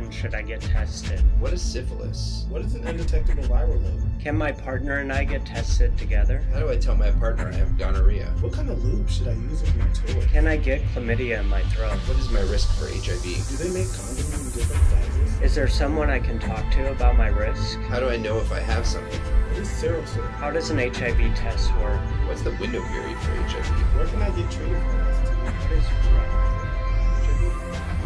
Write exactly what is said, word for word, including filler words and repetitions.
often should I get tested? What is syphilis? What is an undetectable viral load? Can my partner and I get tested together? How do I tell my partner I have gonorrhea? What kind of lube should I use with my toy? Can I get chlamydia in my throat? What is my risk for H I V? Do they make condoms in different sizes? Is there someone I can talk to about my risk? How do I know if I have something? What is seroquel? How does an H I V test work? What's the window period for H I V? Where can I get treated for S T I? What is